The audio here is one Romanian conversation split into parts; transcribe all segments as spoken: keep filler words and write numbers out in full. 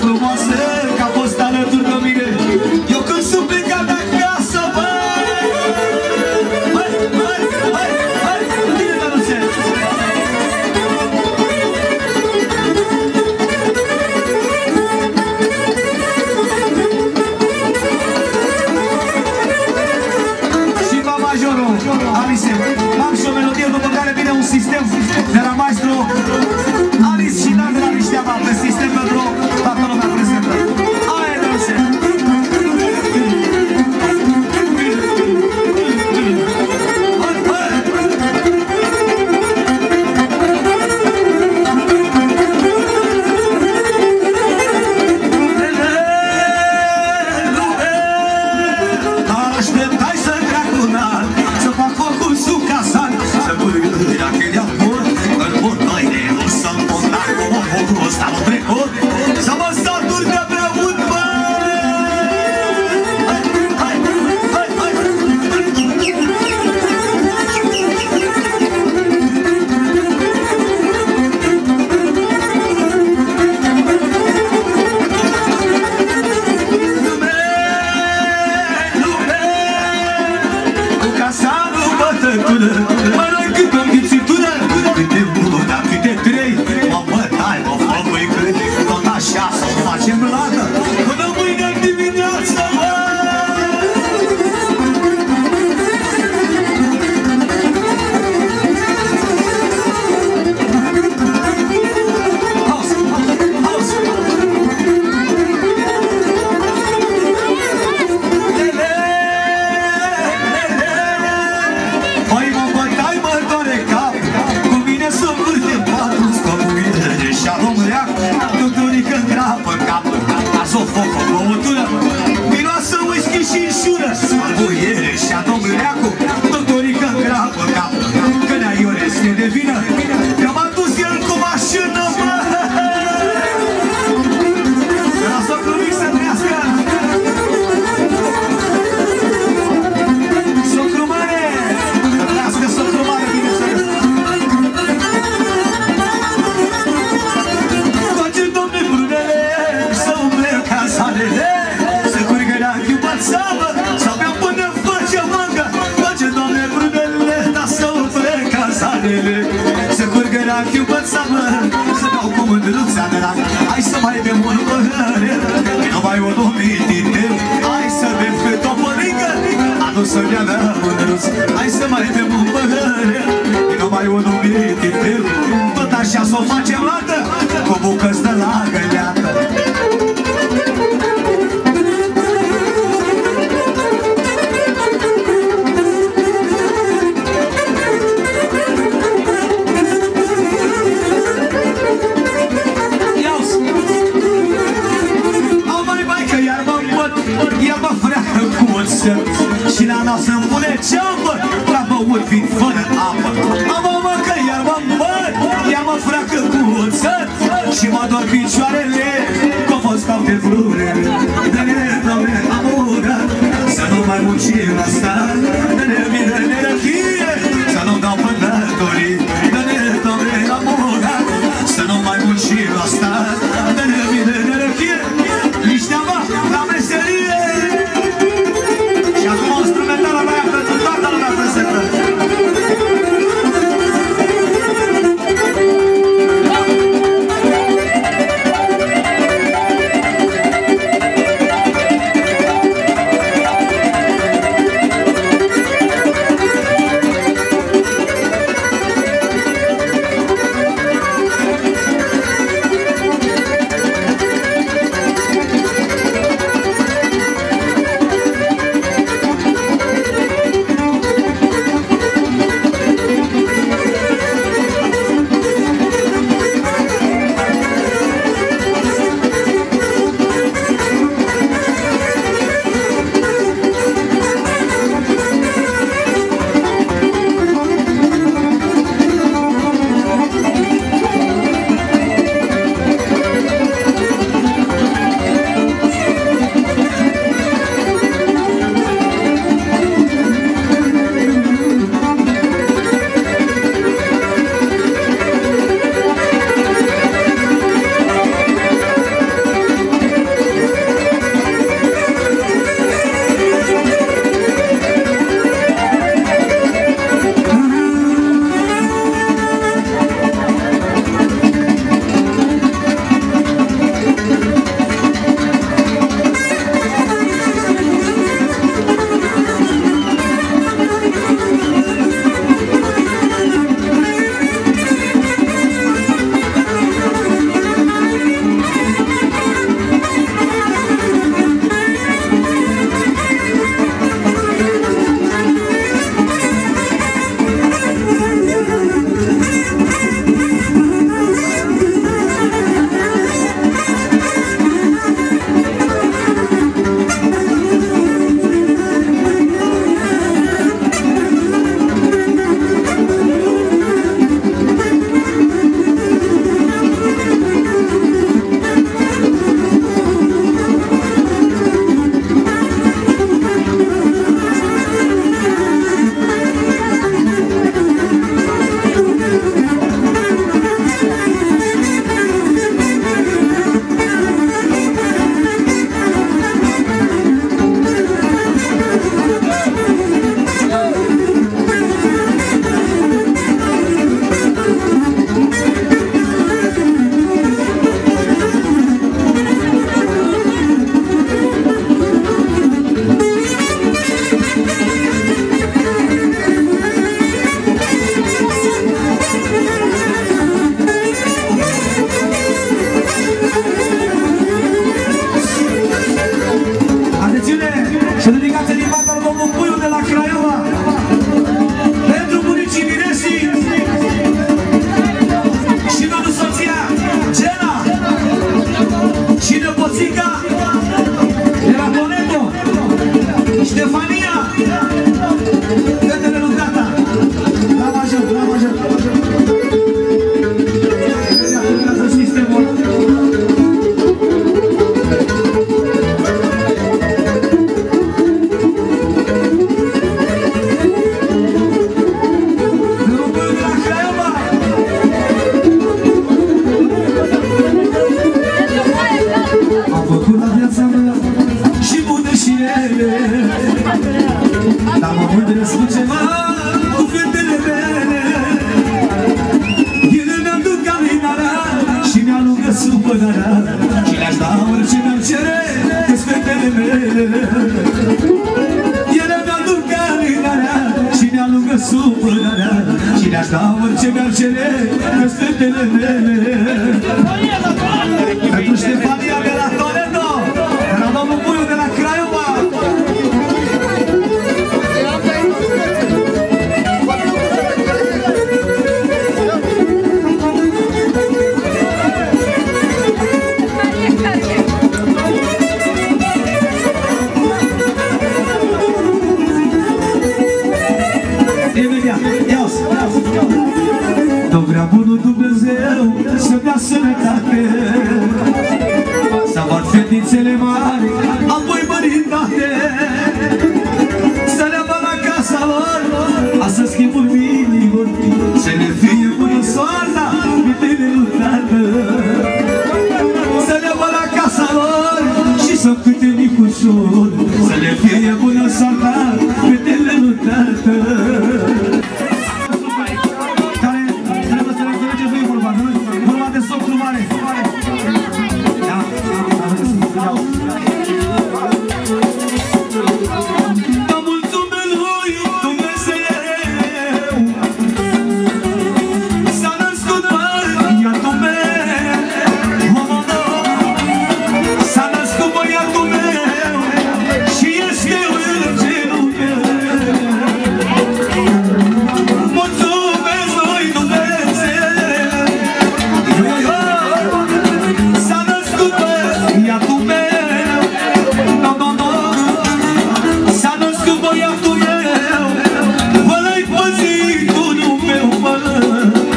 frumoasă, că a fost alături de mine. Eu când sunt plecat de acasă, băi, băi, băi, băi, băi, bine, Dănuțe. Și va majorul, Alice, am și o melodie după care vine un sistem de la maestru Alice și Dan de la Niștea Valtă, sistem pentru toată lumea prezentă. Aia e, Dănuțe. Hai să mai bem un păhăre, nu mai o domitite. Hai să bem cât o părincă, adusă de-a mea mândruț. Hai să mai bem un păhăre, nu mai o domitite. Tot așa s-o facem lată, cu bucăți de la găleată. Și la noastră îmi pune ceapă, la băut vin fără apă. Am o măcă, iar mă îmbăt, iar mă freacă cu oțet. Și mă dor picioarele, că-o fost cam de flurele. Dă-ne, Doamne, amură, să nu mai muncim asta. Dă-ne vină nerăchie, să nu dau pânătorii. Dă-ne, Doamne, amură, să nu mai muncim asta. Dă-ne vină nerăchie, nici ne-am la meserie. Și acum o instrumentală mea pentru toată lumea prezentă. Mititica de la Toledo, Ștefania, fetele lui tata, la major, la major, la major. Ia sistemul. Dar mă mândresc cu ceva, cu fetele mele. Ele mi-aduc caminarea și mi-alungă supărarea și le-aș da orice mi-ar cere că-s fetele mele. Ele mi-aduc caminarea și mi-alungă supărarea și le-aș da orice mi-ar cere că-s fetele mele. Pentru Ștefania de la Toledo, de la domnul Puiu de la Craiova. Dă vrea bunul Dumnezeu să-mi dea sănătate, să văd fetițele mari, apoi măritate, să le văd la casa lor, a să schimbul minimul, să le fie bună soarta, fetele lui tată. Să le văd la casa lor și să câte micușor, să le fie bună soarta, fetele lui tată.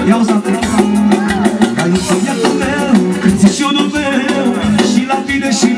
Și la tine și